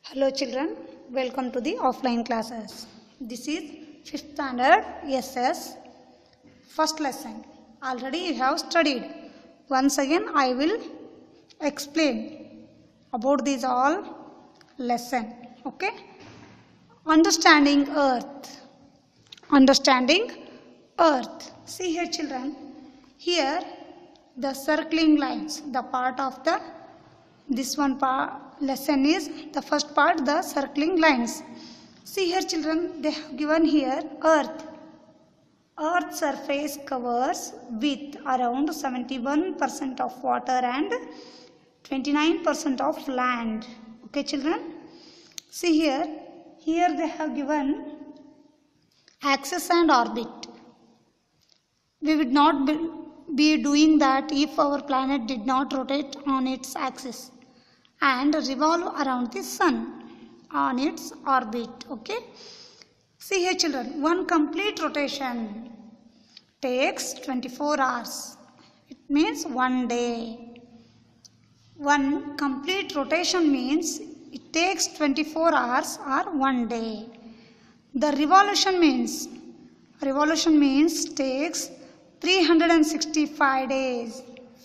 Hello children, welcome to the offline classes. This is 5th standard SS first lesson. Already you have studied. Once again I will explain about these all lesson. Okay? Understanding Earth. Understanding Earth. See here children. Here the circling lines, the part of the this one part lesson is the first part, the circling lines. See here children, they have given here Earth. Earth's surface covers with around 71% of water and 29% of land. Okay children. See here they have given axis and orbit. We would not be doing that if our planet did not rotate on its axis and revolve around the sun on its orbit. Okay. See here children, one complete rotation takes 24 hours. It means one day. One complete rotation means it takes 24 hours or one day. The revolution means takes 365 days.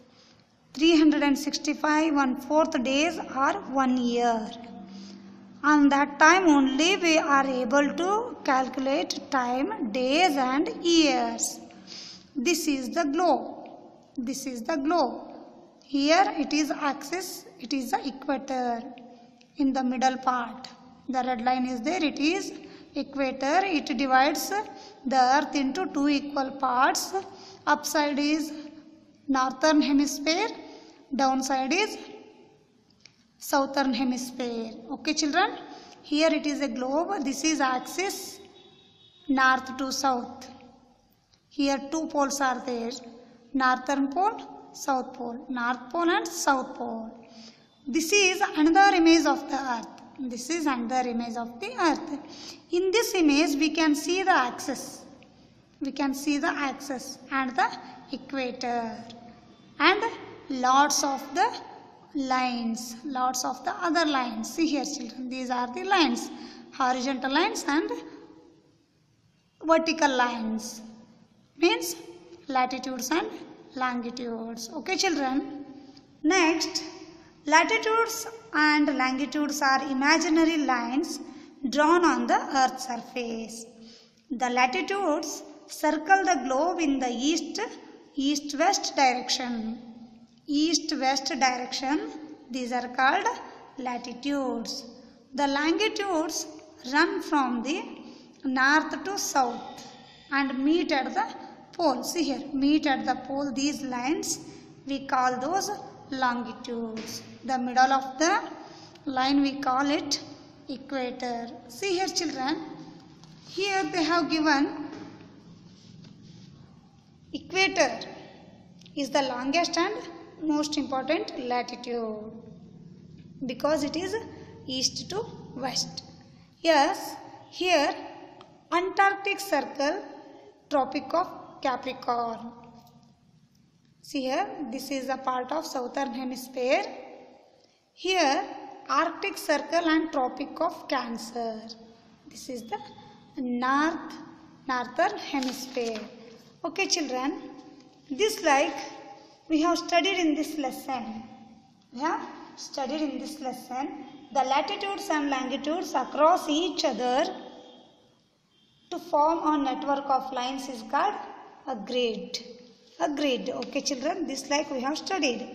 365 1/4 days or 1 year. On that time only we are able to calculate time, days and years. This is the globe. This is the globe. Here it is axis, it is the equator in the middle part. The red line is there, it is equator. It divides the earth into two equal parts. Upside is northern hemisphere, downside is southern hemisphere. Okay children, here it is a globe. This is axis, north to south. Here two poles are there, northern pole, south pole, north pole and south pole. This is another image of the earth. This is another image of the earth. In this image we can see the axis. We can see the axis and the equator and lots of the lines, lots of the other lines. See here children, these are the lines, horizontal lines and vertical lines, means latitudes and longitudes. Okay children. Next, latitudes and longitudes are imaginary lines drawn on the earth's surface. The latitudes circle the globe in the east-west direction. East-west direction, these are called latitudes. The longitudes run from the north to south and meet at the pole. See here, meet at the pole. These lines we call those longitudes. The middle of the line we call it equator. See here children, here they have given equator is the longest and most important latitude because it is east to west. Yes, here Antarctic Circle, Tropic of Capricorn. See here, this is a part of southern hemisphere. Here Arctic Circle and Tropic of Cancer. This is the northern hemisphere. Okay children, this like we have studied in this lesson. We have studied in this lesson the latitudes and longitudes across each other to form a network of lines is called a grid. A grid. Okay children, this like we have studied.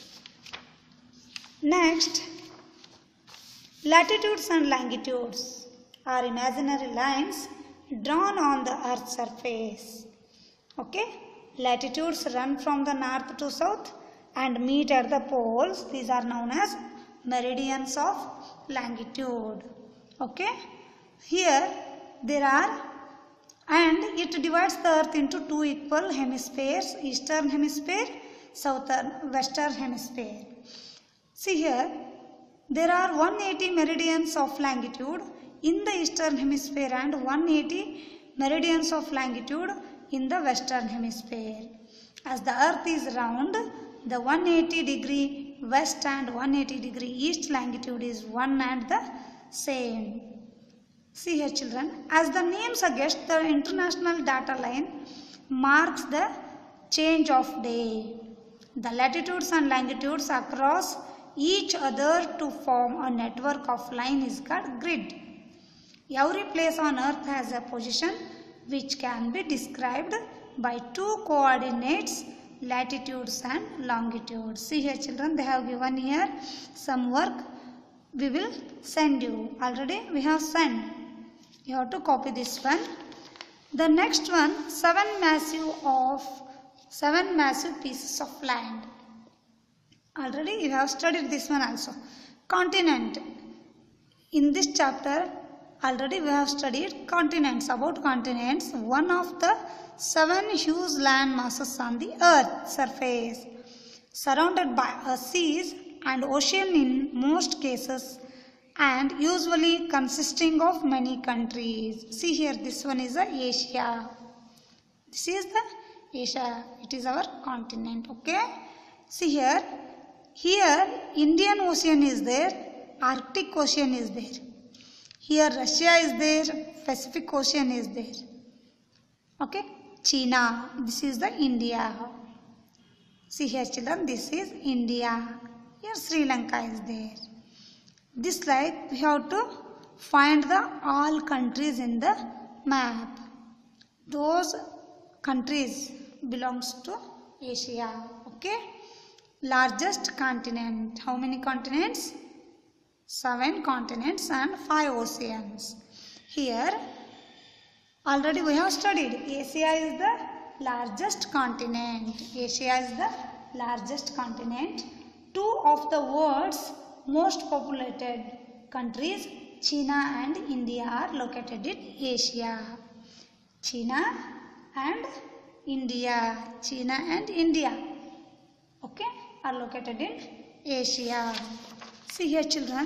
Next, latitudes and longitudes are imaginary lines drawn on the earth's surface. Okay, latitudes run from the north to south and meet at the poles. These are known as meridians of longitude. Okay, here there are, and it divides the earth into two equal hemispheres, eastern hemisphere, western hemisphere. See here, there are 180 meridians of longitude in the eastern hemisphere and 180 meridians of longitude in the western hemisphere. As the earth is round, the 180-degree west and 180 degree east longitude is one and the same. See here children, as the name suggests, the international data line marks the change of day. The latitudes and longitudes across each other to form a network of line is called grid. Every place on earth has a position which can be described by two coordinates, latitudes and longitudes. See here children, they have given here some work. We will send you. Already we have sent. You have to copy this one. The next one, seven massive pieces of land. Already you have studied this one also. Continent. In this chapter, already we have studied continents. About continents, one of the 7 huge land masses on the earth surface, surrounded by seas and ocean in most cases, and usually consisting of many countries. See here, this one is Asia. This is the Asia. It is our continent. Okay. See here. Here Indian Ocean is there. Arctic Ocean is there. Here Russia is there. Pacific Ocean is there. Okay. China. This is the India. See here children. This is India. Here Sri Lanka is there. This like we have to find the all countries in the map. Those countries belongs to Asia. Okay. Largest continent. How many continents? 7 continents and 5 oceans. Here already we have studied. Asia is the largest continent. Asia is the largest continent. 2 of the world's most populated countries, China and India, are located in Asia. China and India. China and India. Okay, are located in Asia. See here children.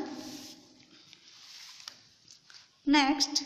Next,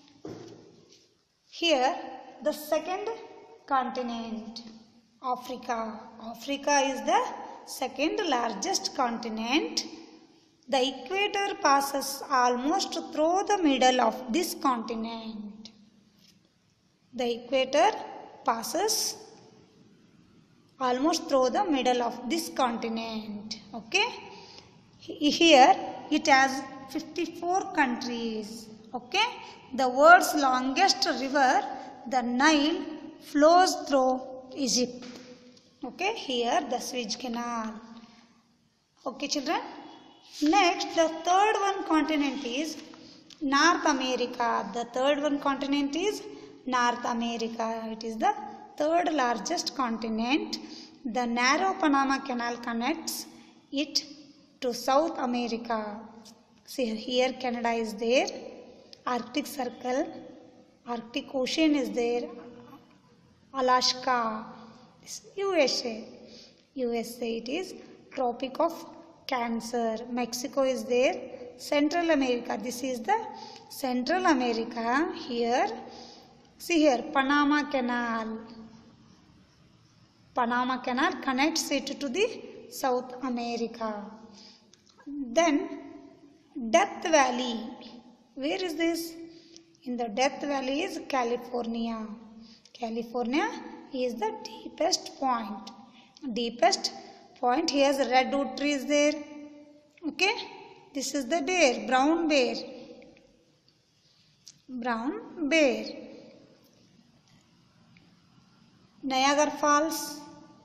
here the second continent, Africa. Africa is the second largest continent. The equator passes almost through the middle of this continent. The equator passes almost through the middle of this continent. Okay. Here it has 54 countries. Okay. The world's longest river, the Nile, flows through Egypt. Okay. Here the Suez Canal. Okay children. Next, the third one continent is North America. The third one continent is North America. It is the third largest continent. The narrow Panama Canal connects it to South America. See here Canada is there. Arctic Circle. Arctic Ocean is there. Alaska. USA. USA it is Tropic of Cancer. Mexico is there. Central America. This is the Central America. Here. See here. Panama Canal. Panama Canal connects it to the South America. Then Death Valley. Where is this? In the Death Valley is California. California is the deepest point. Deepest point. Here is redwood tree is there. Okay. This is the bear. Brown bear. Brown bear. Niagara Falls.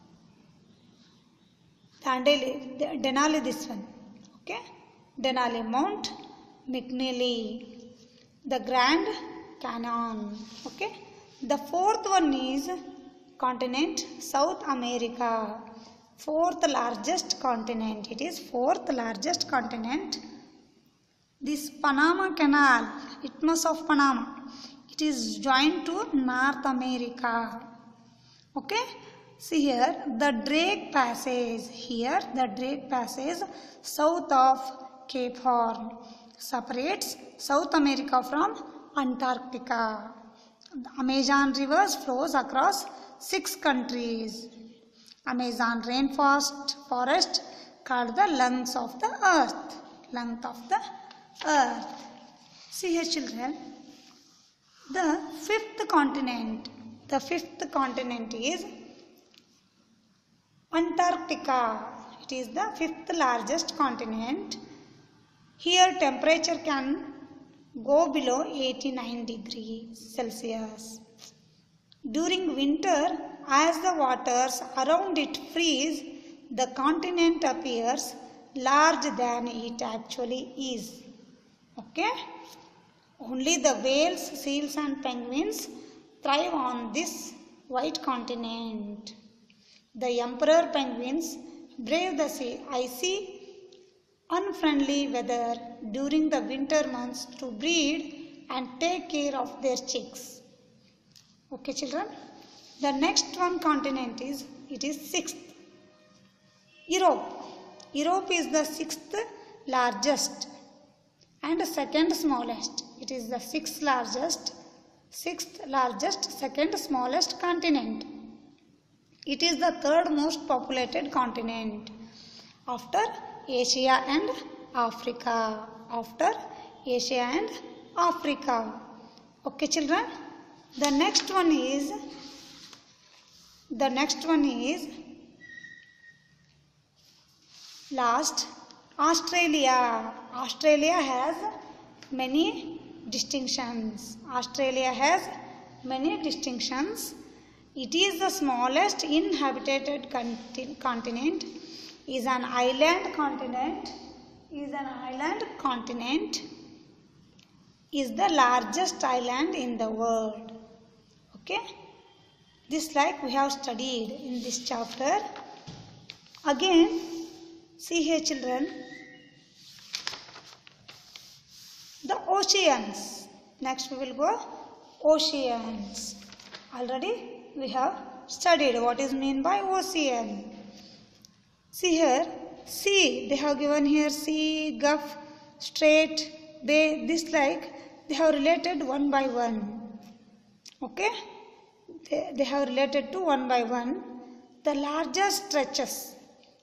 Denali this one. Okay. Denali. Mount McKinley. The Grand Canyon. Okay. The fourth one is continent South America. Fourth largest continent. It is fourth largest continent. This Panama Canal, Isthmus of Panama, it is joined to North America. Okay. See here the Drake Passage. Here the Drake Passage south of Cape Horn separates South America from Antarctica. The Amazon rivers flows across 6 countries. Amazon rainforest called the lungs of the earth. Lungs of the earth. See here children, the fifth continent is Antarctica. It is the fifth largest continent. Here temperature can go below 89 degrees Celsius. During winter, as the waters around it freeze, the continent appears larger than it actually is. Okay? Only the whales, seals and penguins thrive on this white continent. The emperor penguins brave the icy, unfriendly weather during the winter months to breed and take care of their chicks. Okay children, the next one continent is, it is sixth, Europe. Europe is the sixth largest and second smallest. It is the sixth largest, second smallest continent. It is the third most populated continent after Asia and Africa. Okay children, the next one is last, Australia. Australia has many distinctions. It is the smallest inhabited continent, is an island continent, is the largest island in the world. Okay, this like we have studied in this chapter. Again, see here children, the oceans. Next we will go oceans. Already we have studied what is meant by ocean. See here, sea, they have given here sea, gulf, strait, bay, this like they have related one by one. Okay, they have related to one by one. The largest stretches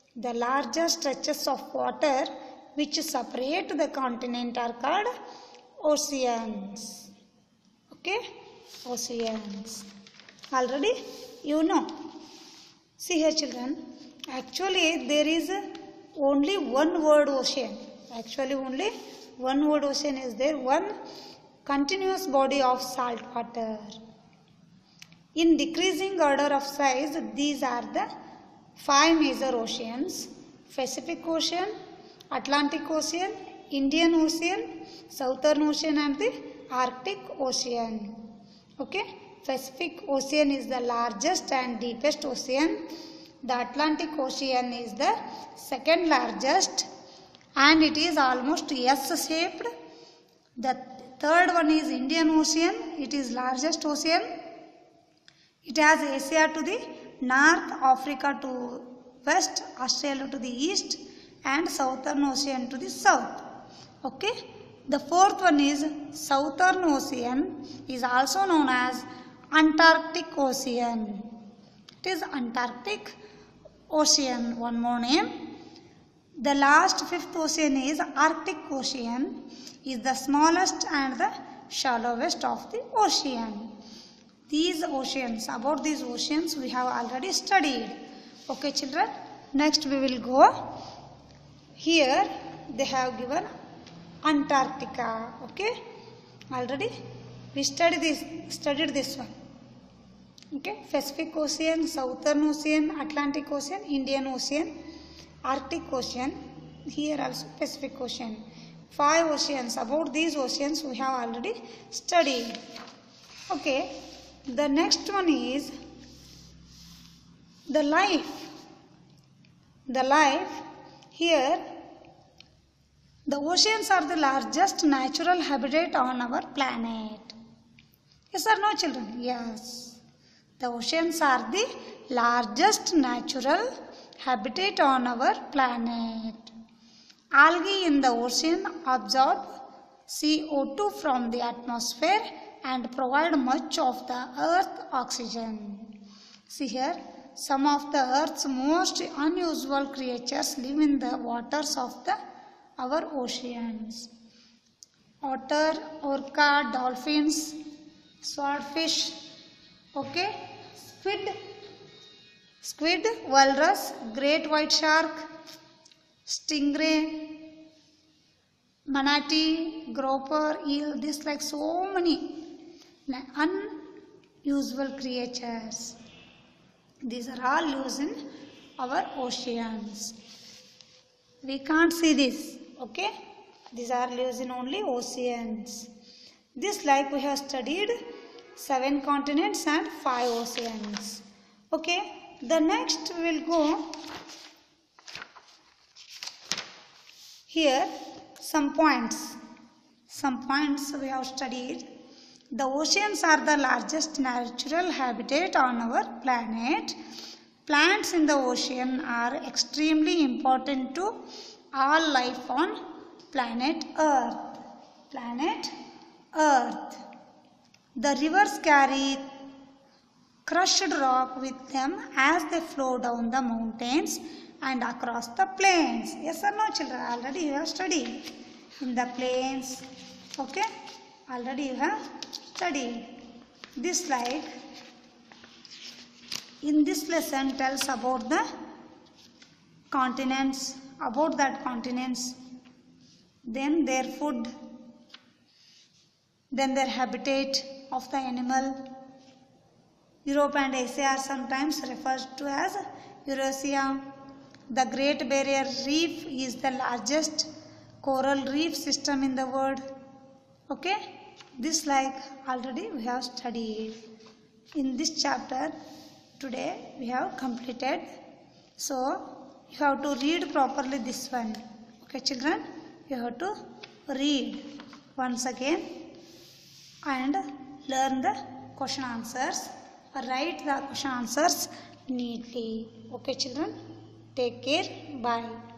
of water which separate the continent are called oceans. Okay, oceans. Already you know. See here children, actually there is only one word ocean. Only one word ocean is there, one continuous body of salt water. In decreasing order of size, these are the 5 major oceans: Pacific Ocean, Atlantic Ocean, Indian Ocean, Southern Ocean and the Arctic Ocean. Okay, Pacific Ocean is the largest and deepest ocean. The Atlantic Ocean is the second largest and it is almost S-shaped. The third one is Indian Ocean. It is largest ocean. It has Asia to the north, Africa to west, Australia to the east and Southern Ocean to the south. Okay. The fourth one is Southern Ocean, is also known as Antarctic Ocean. It is Antarctic Ocean, one more name. The last fifth ocean is Arctic Ocean, is the smallest and the shallowest of the ocean. These oceans, about these oceans we have already studied. Okay children, next we will go. Here they have given Antarctica. Okay, already we studied this one. Okay, Pacific Ocean, Southern Ocean, Atlantic Ocean, Indian Ocean, Arctic Ocean, here also Pacific Ocean. 5 oceans. About these oceans we have already studied. Okay, the next one is the life. The life, here the oceans are the largest natural habitat on our planet. Yes or no children? Yes. The oceans are the largest natural habitat on our planet. Algae in the ocean absorb CO2 from the atmosphere and provide much of the earth oxygen. See here, some of the earth's most unusual creatures live in the waters of our oceans. Otter, orca, dolphins, swordfish, okay, squid, walrus, great white shark, stingray, manatee, grouper, eel. This like so many unusual creatures. These are all lives in our oceans. We can't see this, okay? These are lives in only oceans. This like we have studied 7 continents and 5 oceans. Okay, the next we will go here some points. Some points we have studied. The oceans are the largest natural habitat on our planet. Plants in the ocean are extremely important to all life on planet Earth. Planet Earth. The rivers carry crushed rock with them as they flow down the mountains and across the plains. Yes or no, children? Already you have studied in the plains. Okay, already you have studied. This slide in this lesson tells about the continents, then their food, then their habitat of the animal. Europe and Asia are sometimes referred to as Eurasia. The Great Barrier Reef is the largest coral reef system in the world. Okay, this like already we have studied in this chapter. Today we have completed, so you have to read properly this one. Okay children, you have to read once again and learn the question answers. Write the question answers neatly. Okay children, take care. Bye.